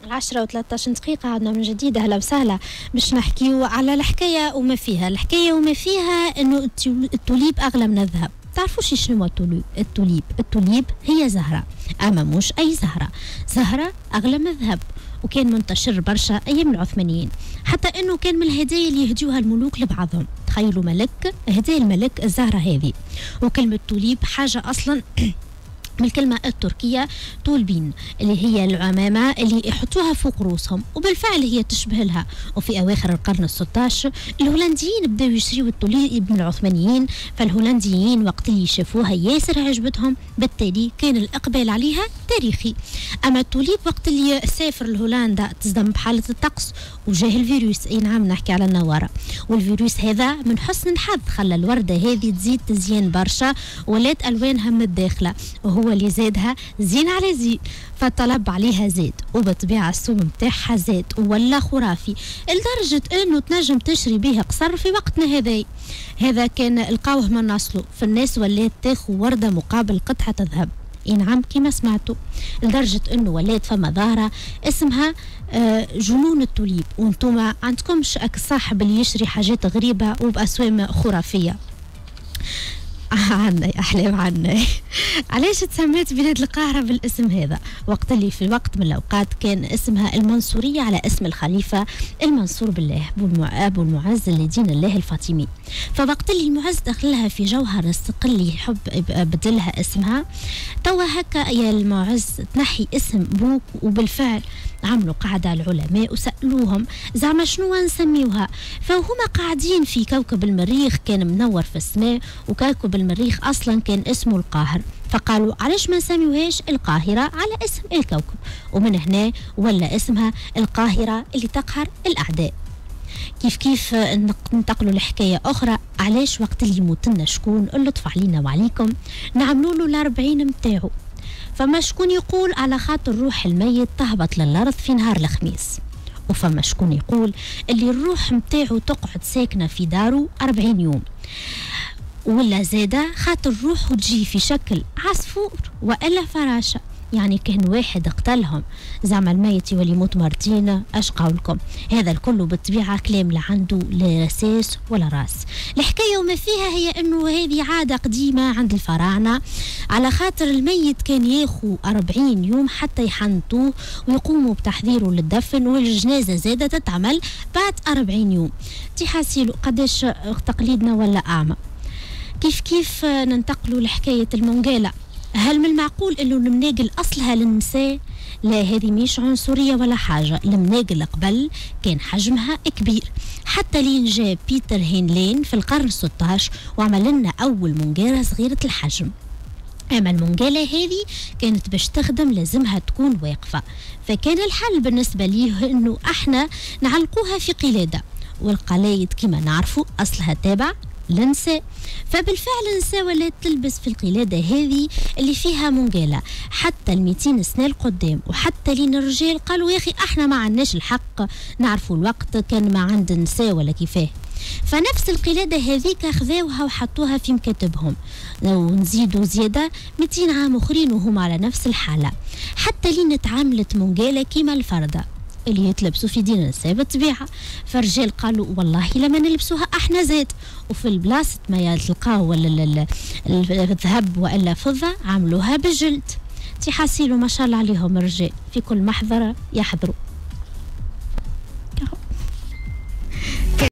10:13 عدنا من جديد. أهلا وسهلا. باش نحكيو على الحكاية وما فيها. الحكاية وما فيها إنه التوليب أغلى من الذهب. تعرفوش شنو التوليب هي زهرة، أما مش أي زهرة، زهرة أغلى من الذهب، وكان منتشر برشا أيام العثمانيين، حتى إنه كان من الهدايا اللي يهديوها الملوك لبعضهم. تخيلوا ملك هدايا الملك الزهرة هذه. وكلمة توليب حاجة أصلا من الكلمة التركية طولبين، اللي هي العمامة اللي يحطوها فوق روسهم، وبالفعل هي تشبه لها. وفي أواخر القرن ال16 الهولنديين بدأوا يشتريوا التوليب من العثمانيين، فالهولنديين وقت اللي شافوها ياسر عجبتهم، بالتالي كان الإقبال عليها تاريخي. أما التوليب وقت اللي سافر لهولندا تصدم بحالة الطقس وجاه الفيروس، أي نعم نحكي على النوارة، والفيروس هذا من حسن الحظ خلى الوردة هذه تزيد تزيين برشا، ولات ألوانها من الداخلة، وهو اللي زادها زين على زين، فالطلب عليها زاد، وبالطبيعة السوم متاعها زاد ولا خرافي، لدرجة انه تنجم تشري بها قصر في وقتنا هذا كان لقاوه من اصله، فالناس ولات تاخذ وردة مقابل قطعة ذهب. اي نعم كما سمعتوا، لدرجة انه ولات فما ظاهرة اسمها جنون التوليب، وانتم عندكمش صاحب اللي يشري حاجات غريبة وبأسوام خرافية. عنا أحلام عنا. علاش تسميت بلاد القاهرة بالاسم هذا؟ وقت اللي في وقت من الأوقات كان اسمها المنصورية على اسم الخليفة المنصور بالله أبو المعز لدين الله الفاطمي. فوقت اللي المعز دخلها في جوهر استقل يحب بدلها اسمها، توا هكا يا المعز تنحي اسم بوك، وبالفعل عملوا قاعدة العلماء وسألوهم زعما شنو نسميوها، فهما قاعدين في كوكب المريخ كان منور في السماء، وكوكب المريخ أصلا كان اسمه القاهر، فقالوا علاش ما نسميوهاش القاهرة على اسم الكوكب، ومن هنا ولا اسمها القاهرة اللي تقهر الأعداء. كيف ننتقلوا لحكاية أخرى، علاش وقت اللي يموت لنا شكون اللطف علينا وعليكم نعملوا له الأربعين متاعو، فما شكون يقول على خاطر روح الميت تهبط للأرض في نهار الخميس، وفما شكون يقول اللي الروح متاعو تقعد ساكنة في دارو 40 يوم، ولا زادة خاطر روحه تجي في شكل عصفور وإلا فراشة، يعني كان واحد قتلهم زعما الميت يولي يموت مرتين. اش قولكم؟ هذا الكل بالطبيعة كلام لا عنده لا رساس ولا راس. الحكاية وما فيها هي انه هذه عادة قديمة عند الفراعنة، على خاطر الميت كان ياخو 40 يوم حتى يحنطوه ويقوموا بتحضيره للدفن، والجنازة زادة تتعمل بعد 40 يوم. تحاسيلوا قداش تقليدنا ولا أعمى. كيف ننتقلوا لحكاية المنقالة. هل من المعقول انه المناقل اصلها للنساء؟ لا، هذه مش عنصريه ولا حاجه، المناقل قبل كان حجمها كبير، حتى لين جاء بيتر هينلين في القرن 16 وعمل لنا اول منقاله صغيره الحجم. اما المنقاله هذه كانت باش تخدم لازمها تكون واقفه، فكان الحل بالنسبه ليه انه احنا نعلقوها في قلاده، والقلايد كما نعرفوا اصلها تابع للنساء، فبالفعل النساء ولات تلبس في القلادة هذه اللي فيها منقالة حتى 200 سنة القدام، وحتى لين الرجال قالوا يا أخي احنا ما عندناش الحق نعرفوا الوقت كان ما عند النساء ولا كيفاه، فنفس القلادة هذيك خذوها وحطوها في مكاتبهم، ونزيدوا زيادة 200 عام أخرين وهم على نفس الحالة، حتى لين تعاملت منقالة كيما الفردة اللي يتلبسوا في دين النساء بالطبيعة. فالرجال قالوا والله لما نلبسوها احنا زاد، وفي البلاصة ما تلقاو ولا الذهب ولا فضة عملوها بالجلد. تحاسيلوا ما شاء الله عليهم الرجال في كل محضر يحضروا.